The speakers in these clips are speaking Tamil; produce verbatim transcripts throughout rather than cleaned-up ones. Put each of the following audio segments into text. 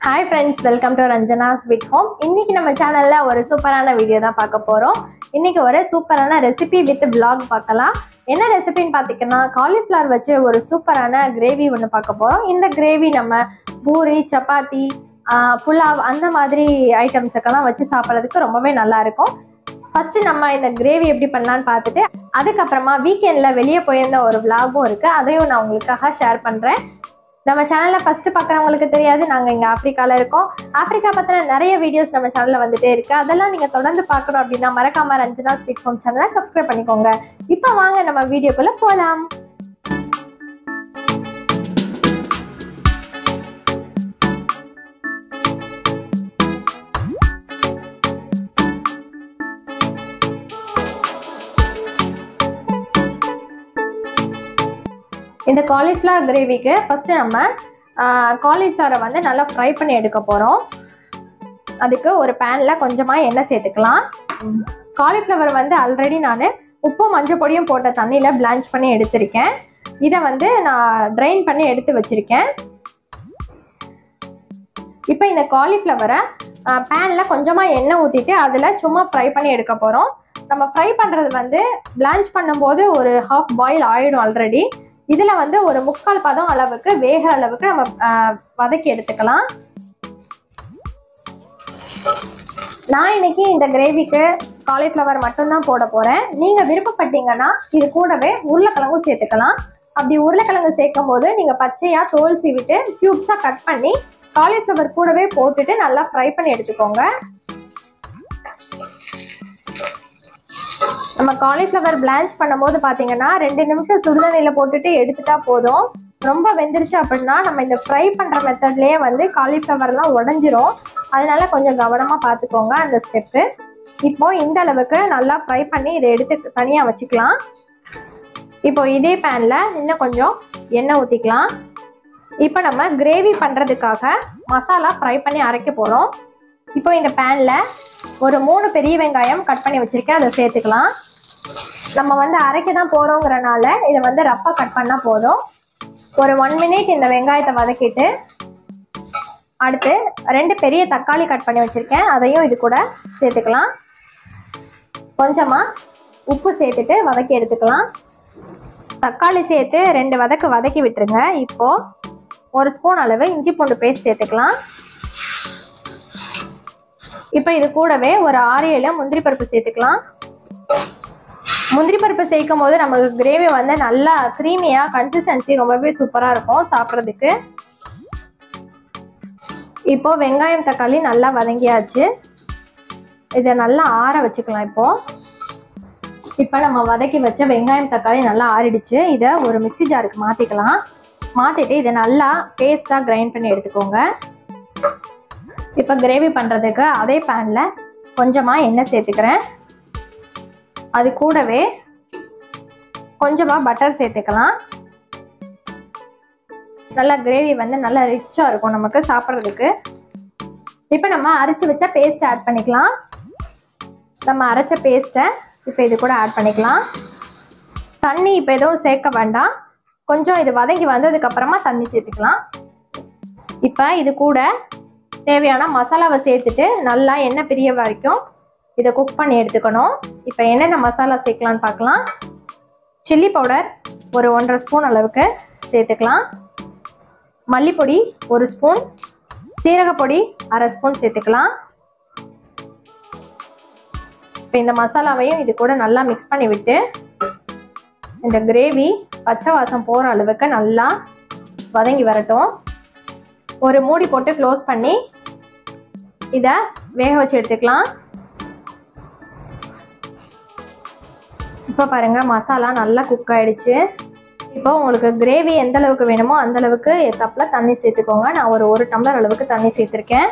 Hi friends, welcome to Ranjana's Sweet Home. இன்னைக்கு நம்ம சேனல்ல ஒரு சூப்பரான வீடியோ தான் பார்க்க போறோம். இன்னைக்கு ஒரு சூப்பரான ரெசிபி வித் vlog பார்க்கலாம். என்ன ரெசிபின்னு பாத்தீங்கன்னா காலிஃப்ளவர் வச்சு ஒரு சூப்பரான கிரேவி ஒன்னு பார்க்க போறோம். இந்த கிரேவி நம்ம பூரி, சப்பாத்தி, புலாவ் அந்த மாதிரி ஐட்டம்ஸ்க்கெல்லாம் வச்சு சாப்பிடுறதுக்கு ரொம்பவே நல்லா இருக்கும். ஃபர்ஸ்ட் நம்ம இந்த கிரேவி எப்படி பண்ணலாம்னு பார்த்துட்டு அதுக்கப்புறமா வீக்கெண்ட்ல வெளியே போயிருந்த ஒரு vlogகும் இருக்கு. அதையும் நான் உங்களுக்காக ஷேர் பண்றேன். நம்ம சேனல்ல ஃபர்ஸ்ட் பார்க்குறவங்களுக்கு தெரியாது, நாங்க இங்க ஆப்பிரிக்கால இருக்கோம். ஆப்பிரிக்கா பத்தின நிறைய வீடியோஸ் நம்ம சேனல்ல வந்துட்டே இருக்கு. அதெல்லாம் நீங்க தொடர்ந்து பார்க்கணும் அப்படின்னா மறக்காம ரஞ்சனா ஸ்வீட் ஹோம் சேனலை சப்ஸ்கிரைப் பண்ணிக்கோங்க. இப்போ வாங்க நம்ம வீடியோக்குள்ள போலாம். இந்த காலிஃப்ளவர் கிரேவிக்கு ஃபர்ஸ்ட் நம்ம காலிஃப்ளவரை வந்து நல்லா ஃப்ரை பண்ணி எடுக்க போகிறோம். அதுக்கு ஒரு பேனில் கொஞ்சமாக எண்ணெய் சேர்த்துக்கலாம். காலிஃப்ளவர் வந்து ஆல்ரெடி நான் உப்பு மஞ்சள் பொடியும் போட்ட தண்ணியில் பிளான்ச் பண்ணி எடுத்திருக்கேன். இதை வந்து நான் ட்ரைன் பண்ணி எடுத்து வச்சுருக்கேன். இப்போ இந்த காலிஃப்ளவரை பேனில் கொஞ்சமாக எண்ணெய் ஊற்றிட்டு அதில் சும்மா ஃப்ரை பண்ணி எடுக்க போகிறோம். நம்ம ஃப்ரை பண்ணுறது வந்து பிளான்ச் பண்ணும்போது ஒரு ஹாஃப் பாயில் ஆகிடும் ஆல்ரெடி. இதுல வந்து ஒரு முக்கால் பதம் அளவுக்கு வேகிற அளவுக்கு நம்ம வதக்கி எடுத்துக்கலாம். நான் இன்னைக்கு இந்த கிரேவிக்கு காலிஃப்ளவர் மட்டும்தான் போட போறேன். நீங்க விருப்பப்பட்டீங்கன்னா இது கூடவே உருளைக்கிழங்கும் சேர்த்துக்கலாம். அப்படி உருளைக்கிழங்கு சேர்க்கும் போது நீங்க பச்சையா தோல் சீவிட்டு கியூப்ஸா கட் பண்ணி காலிஃப்ளவர் கூடவே போட்டுட்டு நல்லா ஃப்ரை பண்ணி எடுத்துக்கோங்க. நம்ம காலிஃப்ளவர் பிளான்ச் பண்ணும்போது பார்த்தீங்கன்னா ரெண்டு நிமிஷம் சுடுதண்ணியில் போட்டுட்டு எடுத்துட்டா போதும். ரொம்ப வெந்துருச்சு அப்படின்னா நம்ம இந்த ஃப்ரை பண்ணுற மெத்தட்லேயே வந்து காலிஃப்ளவர்லாம் உடஞ்சிரும். அதனால கொஞ்சம் கவனமாக பார்த்துக்கோங்க அந்த ஸ்டெப்பு. இப்போ இந்த அளவுக்கு நல்லா ஃப்ரை பண்ணி இதை எடுத்து தனியாக வச்சுக்கலாம். இப்போ இதே பேனில் இன்னும் கொஞ்சம் எண்ணெய் ஊற்றிக்கலாம். இப்போ நம்ம கிரேவி பண்ணுறதுக்காக மசாலா ஃப்ரை பண்ணி அரைக்க போகிறோம். இப்போ இந்த பேனில் ஒரு மூணு பெரிய வெங்காயம் கட் பண்ணி வச்சுருக்கேன், அதை சேர்த்துக்கலாம். நம்ம வந்து அரைக்க தான் போகிறோங்கிறனால இதை வந்து ரஃப்பாக கட் பண்ணால் போதும். ஒரு ஒன் மினிட் இந்த வெங்காயத்தை வதக்கிட்டு அடுத்து ரெண்டு பெரிய தக்காளி கட் பண்ணி வச்சுருக்கேன், அதையும் இது கூட சேர்த்துக்கலாம். கொஞ்சமாக உப்பு சேர்த்துட்டு வதக்கி எடுத்துக்கலாம். தக்காளி சேர்த்து ரெண்டு வதக்கு வதக்கி விட்டுருங்க. இப்போது ஒரு ஸ்பூன் அளவு இஞ்சி பூண்டு பேஸ்ட் சேர்த்துக்கலாம். இப்போ இது கூடவே ஒரு ஆறு ஏழு முந்திரி பருப்பு சேர்த்துக்கலாம். முந்திரி பருப்பு சேர்க்கும் போது நமக்கு கிரேவி வந்து நல்லா க்ரீமியாக கன்சிஸ்டன்சி ரொம்பவே சூப்பராக இருக்கும் சாப்பிட்றதுக்கு. இப்போ வெங்காயம் தக்காளி நல்லா வதங்கியாச்சு. இதை நல்லா ஆற வச்சுக்கலாம். இப்போ இப்போ நம்ம வதக்கி வச்ச வெங்காயம் தக்காளி நல்லா ஆறிடுச்சு. இதை ஒரு மிக்சி ஜாருக்கு மாற்றிக்கலாம். மாற்றிட்டு இதை நல்லா பேஸ்ட்டாக கிரைண்ட் பண்ணி எடுத்துக்கோங்க. இப்போ கிரேவி பண்ணுறதுக்கு அதே பேனில் கொஞ்சமாக எண்ணெய் சேர்த்துக்கிறேன். அது கூடவே கொஞ்சமாக பட்டர் சேர்த்துக்கலாம். நல்லா கிரேவி வந்து நல்லா ரிச்சாக இருக்கும் நமக்கு சாப்பிட்றதுக்கு. இப்போ நம்ம அரைச்சி வச்ச பேஸ்ட் ஆட் பண்ணிக்கலாம். நம்ம அரைச்ச பேஸ்ட்டை இப்போ இது கூட ஆட் பண்ணிக்கலாம். தண்ணி இப்போ எதுவும் சேர்க்க வேண்டாம். கொஞ்சம் இது வதங்கி வந்ததுக்கப்புறமா தண்ணி சேர்த்துக்கலாம். இப்போ இது கூட தேவையான மசாலாவை சேர்த்துட்டு நல்லா எண்ணெய் பிரிய வரைக்கும் இதை குக் பண்ணி எடுத்துக்கணும். இப்போ என்னென்ன மசாலா சேர்க்கலான்னு பார்க்கலாம். சில்லி பவுடர் ஒரு ஒன்றரை ஸ்பூன் அளவுக்கு சேர்த்துக்கலாம். மல்லிப்பொடி ஒரு ஸ்பூன், சீரகப்பொடி அரை ஸ்பூன் சேர்த்துக்கலாம். இப்போ இந்த மசாலாவையும் இது கூட நல்லா மிக்ஸ் பண்ணி விட்டு இந்த கிரேவி பச்சை வாசம் போகிற அளவுக்கு நல்லா வதங்கி வரட்டும். ஒரு மூடி போட்டு க்ளோஸ் பண்ணி இதை வேக வச்சு எடுத்துக்கலாம். இப்போ பாருங்க மசாலா நல்லா குக் ஆயிடுச்சு. இப்போ உங்களுக்கு கிரேவி எந்த அளவுக்கு வேணுமோ அந்த அளவுக்கு கப்பில் தண்ணி சேர்த்துக்கோங்க. நான் ஒரு ஒரு டம்ளர் அளவுக்கு தண்ணி சேர்த்துருக்கேன்.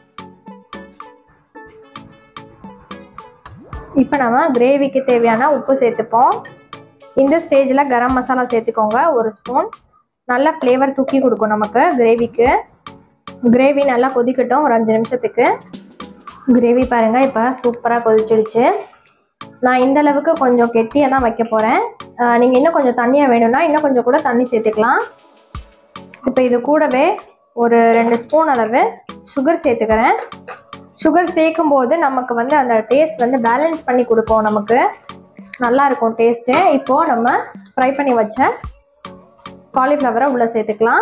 இப்போ நம்ம கிரேவிக்கு தேவையான உப்பு சேர்த்துப்போம். இந்த ஸ்டேஜில் கரம் மசாலா சேர்த்துக்கோங்க ஒரு ஸ்பூன். நல்லா ஃப்ளேவர் தூக்கி கொடுக்கும் நமக்கு கிரேவிக்கு. கிரேவி நல்லா கொதிக்கட்டும் ஒரு அஞ்சு நிமிஷத்துக்கு. கிரேவி பாருங்கள் இப்போ சூப்பராக கொதிச்சிடுச்சு. நான் இந்த அளவுக்கு கொஞ்சம் கெட்டியாக தான் வைக்க போகிறேன். நீங்கள் இன்னும் கொஞ்சம் தண்ணியாக வேணும்னா இன்னும் கொஞ்சம் கூட தண்ணி சேர்த்துக்கலாம். இப்போ இது கூடவே ஒரு ரெண்டு ஸ்பூன் அளவு சுகர் சேர்த்துக்கிறேன். சுகர் சேர்க்கும் போது நமக்கு வந்து அந்த டேஸ்ட் வந்து பேலன்ஸ் பண்ணி கொடுக்கும், நமக்கு நல்லா இருக்கும் டேஸ்ட்டு. இப்போது நம்ம ஃப்ரை பண்ணி வச்ச காலிஃப்ளவரை உள்ளே சேர்த்துக்கலாம்.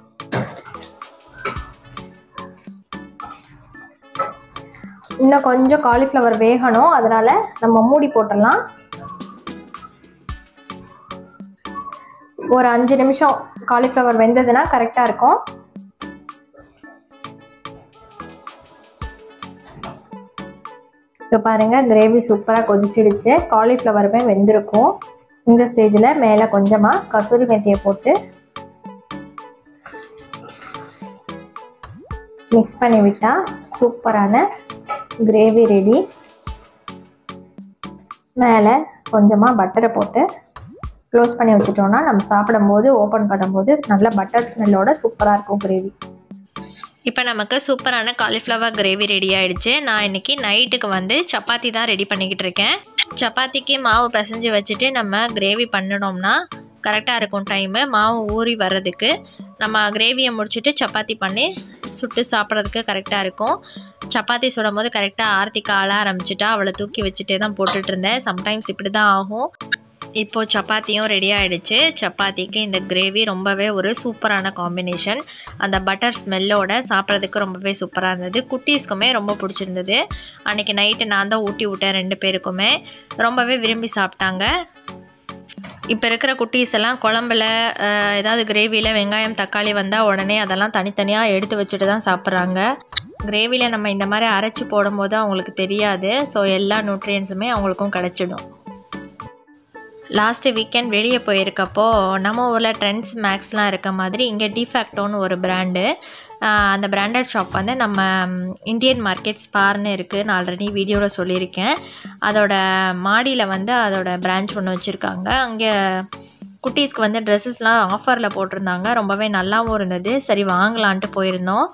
இன்னும் கொஞ்சம் காலிஃப்ளவர் வேகணும், அதனால நம்ம மூடி போட்டுடலாம். ஒரு அஞ்சு நிமிஷம் காலிஃப்ளவர் வெந்ததுன்னா கரெக்டாக இருக்கும். இப்போ பாருங்கள், கிரேவி சூப்பராக கொதிச்சிடுச்சு, காலிஃப்ளவருமே வெந்திருக்கும். இந்த ஸ்டேஜில் மேலே கொஞ்சமாக கசூரி மெத்தியை போட்டு மிக்ஸ் பண்ணி விட்டால் சூப்பரான கிரேவி ரெடி. மேலே கொஞ்சமாக பட்டரை போட்டு க்ளோஸ் பண்ணி வச்சுட்டோன்னா நம்ம சாப்பிடும்போது ஓப்பன் பண்ணும்போது நல்ல பட்டர் ஸ்மெல்லோட சூப்பராக இருக்கும் கிரேவி. இப்போ நமக்கு சூப்பரான காலிஃப்ளவர் கிரேவி ரெடி ஆகிடுச்சு. நான் இன்றைக்கி நைட்டுக்கு வந்து சப்பாத்தி தான் ரெடி பண்ணிக்கிட்டு இருக்கேன். சப்பாத்திக்கு மாவு பிசைஞ்சு வச்சுட்டு நம்ம கிரேவி பண்ணினோம்னா கரெக்டாக இருக்கும் டைமு, மாவு ஊறி வர்றதுக்கு. நம்ம கிரேவியை முடிச்சுட்டு சப்பாத்தி பண்ணி சுட்டு சாப்பிட்றதுக்கு கரெக்டாக இருக்கும். சப்பாத்தி சுடும் போது கரெக்டாக ஆர்த்திக்கு ஆள ஆரம்பிச்சிட்டா அவளை தூக்கி வச்சுட்டே தான் போட்டுட்டு இருந்தேன். சம்டைம்ஸ் இப்படி தான் ஆகும். இப்போது சப்பாத்தியும் ரெடி ஆகிடுச்சு. சப்பாத்திக்கு இந்த கிரேவி ரொம்பவே ஒரு சூப்பரான காம்பினேஷன். அந்த பட்டர் ஸ்மெல்லோட சாப்பிட்றதுக்கு ரொம்பவே சூப்பராக இருந்தது. குட்டீஸ்க்குமே ரொம்ப பிடிச்சிருந்தது. அன்றைக்கி நைட்டு நான் தான் ஊட்டி விட்டேன், ரெண்டு பேருக்குமே ரொம்பவே விரும்பி சாப்பிட்டாங்க. இப்போ இருக்கிற குட்டீஸ் எல்லாம் குழம்புல ஏதாவது கிரேவியில் வெங்காயம் தக்காளி வந்தால் உடனே அதெல்லாம் தனித்தனியாக எடுத்து வச்சுட்டு தான் சாப்பிட்றாங்க. கிரேவியில் நம்ம இந்த மாதிரி அரைச்சி போடும்போது அவங்களுக்கு தெரியாது. ஸோ எல்லா நியூட்ரியன்ஸுமே அவங்களுக்கும் கிடச்சிடும். லாஸ்ட்டு வீக்கெண்ட் வெளியே போயிருக்கப்போ நம்ம ஊரில் ட்ரெண்ட்ஸ் மேக்ஸ்லாம் இருக்க மாதிரி இங்கே டிஃபேக்டோன்னு ஒரு பிராண்டு, அந்த பிராண்டட் ஷாப் வந்து நம்ம இந்தியன் மார்க்கெட் ஸ்பார்னு இருக்குது. நான் ஆல்ரெடி வீடியோவில் சொல்லியிருக்கேன். அதோட மாடியில் வந்து அதோட பிரான்ச் ஒன்று வச்சுருக்காங்க. அங்கே குட்டீஸ்க்கு வந்து ட்ரெஸ்ஸஸ்லாம் ஆஃபரில் போட்டிருந்தாங்க. ரொம்பவே நல்லாவும் இருந்தது. சரி வாங்கலான்ட்டு போயிருந்தோம்.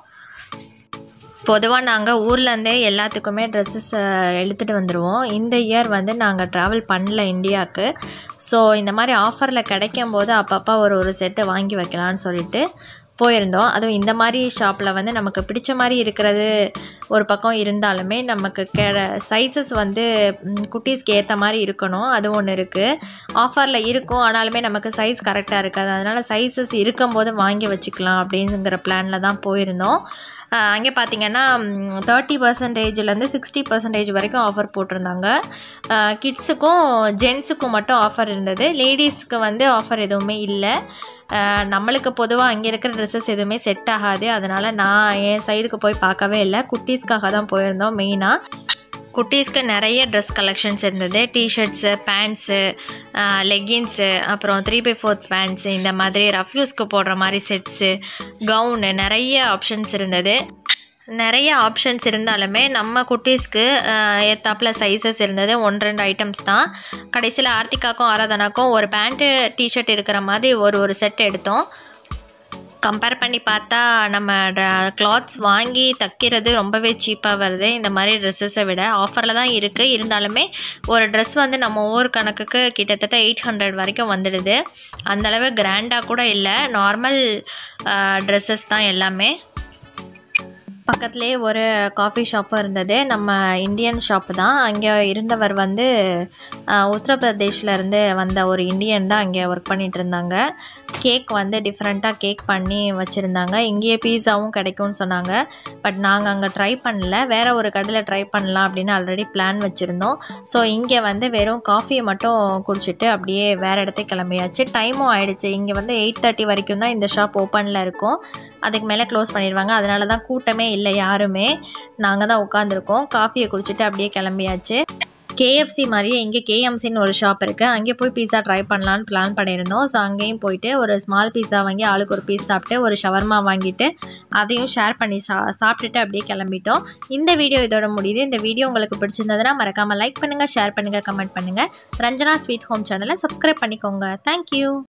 பொதுவாக நாங்கள் ஊர்லேருந்தே எல்லாத்துக்குமே ட்ரெஸ்ஸஸ் எடுத்துகிட்டு வந்துடுவோம். இந்த இயர் வந்து நாங்கள் ட்ராவல் பண்ணல இந்தியாவுக்கு. ஸோ இந்த மாதிரி ஆஃபரில் கிடைக்கும் போது அப்பப்போ ஒரு ஒரு செட்டு வாங்கி வைக்கலான்னு சொல்லிட்டு போயிருந்தோம். அதுவும் இந்த மாதிரி ஷாப்பில் வந்து நமக்கு பிடிச்ச மாதிரி இருக்கிறது ஒரு பக்கம் இருந்தாலுமே நமக்கு கெ சைஸஸ் வந்து குட்டீஸ்க்கு ஏற்ற மாதிரி இருக்கணும், அது ஒன்று இருக்குது. ஆஃபரில் இருக்கும், ஆனாலுமே நமக்கு சைஸ் கரெக்டாக இருக்காது. அதனால் சைஸஸ் இருக்கும்போது வாங்கி வச்சுக்கலாம் அப்படிங்கிற பிளானில் தான் போயிருந்தோம். அங்கே பார்த்திங்கன்னா தேர்ட்டி பர்சன்டேஜ்லேருந்து சிக்ஸ்டி பர்சன்டேஜ் வரைக்கும் ஆஃபர் போட்டிருந்தாங்க. கிட்ஸுக்கும் ஜென்ஸுக்கும் மட்டும் ஆஃபர் இருந்தது. லேடிஸ்க்கு வந்து ஆஃபர் எதுவுமே இல்லை. நம்மளுக்கு பொதுவாக அங்கே இருக்கிற ட்ரெஸ்ஸஸ் எதுவுமே செட் ஆகாது. அதனால் நான் என் சைடுக்கு போய் பார்க்கவே இல்லை. குட்டீஸ்க்காக தான் போயிருந்தோம். மெயினாக குட்டீஸ்க்கு நிறைய ட்ரெஸ் கலெக்ஷன்ஸ் இருந்தது. டிஷர்ட்ஸு, பேண்ட்ஸு, லெகின்ஸு, அப்புறம் த்ரீ பை ஃபோர்த் பேண்ட்ஸு, இந்த மாதிரி ரஃப்யூஸ்க்கு போடுற மாதிரி செட்ஸு, கவுனு, நிறைய ஆப்ஷன்ஸ் இருந்தது. நிறைய ஆப்ஷன்ஸ் இருந்தாலுமே நம்ம குட்டீஸ்க்கு ஏத்தாப்பில் சைஸஸ் இருந்தது. ஒன்று ரெண்டு ஐட்டம்ஸ் தான். கடைசியில் ஆர்த்திகாக்கும் ஆராதனாக்கும் ஒரு பேண்ட்டு டிஷர்ட் இருக்கிற மாதிரி ஒரு ஒரு செட் எடுத்தோம். கம்பேர் பண்ணி பார்த்தா நம்ம கிளாத்ஸ் வாங்கி தைக்கிறது ரொம்பவே சீப்பாக வருது இந்த மாதிரி ட்ரெஸ்ஸஸை விட. ஆஃபரில் தான் இருக்குது, இருந்தாலுமே ஒரு ட்ரெஸ் வந்து நம்ம ஒவ்வொரு கணக்குக்கு கிட்டத்தட்ட எயிட் ஹண்ட்ரட் வரைக்கும் வந்துடுது. அந்தளவு கிராண்டாக கூட இல்லை, நார்மல் ட்ரெஸ்ஸஸ் தான் எல்லாமே. பக்கத்துலேயே ஒரு காஃபி ஷாப்பும் இருந்தது. நம்ம இந்தியன் ஷாப்பு தான். அங்கே இருந்தவர் வந்து உத்தரப்பிரதேஷ்லேருந்து வந்த ஒரு இந்தியன் தான் அங்கே ஒர்க் பண்ணிகிட்டு இருந்தாங்க. கேக் வந்து டிஃப்ரெண்ட்டாக கேக் பண்ணி வச்சுருந்தாங்க. இங்கேயே பீஸாவும் கிடைக்கும்னு சொன்னாங்க. பட் நாங்கள் அங்கே ட்ரை பண்ணல, வேறு ஒரு கடையில் ட்ரை பண்ணலாம் அப்படின்னு ஆல்ரெடி பிளான் வச்சுருந்தோம். ஸோ இங்கே வந்து வெறும் காஃபியை மட்டும் குடிச்சிட்டு அப்படியே வேறு இடத்துக்கு கிளம்பியாச்சு. டைமும் ஆகிடுச்சு. இங்கே வந்து எயிட் தேர்ட்டி வரைக்கும் தான் இந்த ஷாப் ஓப்பனில் இருக்கும். அதுக்கு மேலே க்ளோஸ் பண்ணிடுவாங்க. அதனால தான் கூட்டமே இல்லை யாருமே. நாங்கள் தான் உட்காந்துருக்கோம். காஃபியை குடிச்சிட்டு அப்படியே கிளம்பியாச்சு. கேஎஃப்சி மாதிரியே இங்கே கேஎம்சின்னு ஒரு ஷாப் இருக்குது. அங்கே போய் பீஸா ட்ரை பண்ணலான்னு பிளான் பண்ணியிருந்தோம். ஸோ அங்கேயும் போயிட்டு ஒரு ஸ்மால் பீஸா வாங்கி ஆளுக்கு ஒரு பீஸ் சாப்பிட்டு ஒரு ஷவர்மா வாங்கிட்டு அதையும் ஷேர் பண்ணி சா சாப்பிட்டுட்டு அப்படியே கிளம்பிட்டோம். இந்த வீடியோ இதோட முடியுது. இந்த வீடியோ உங்களுக்கு பிடிச்சிருந்ததுன்னா மறக்காமல் லைக் பண்ணுங்கள், ஷேர் பண்ணுங்கள், கமெண்ட் பண்ணுங்கள். ரஞ்சனா ஸ்வீட் ஹோம் சேனலை சப்ஸ்கிரைப் பண்ணிக்கோங்க. தேங்க்யூ.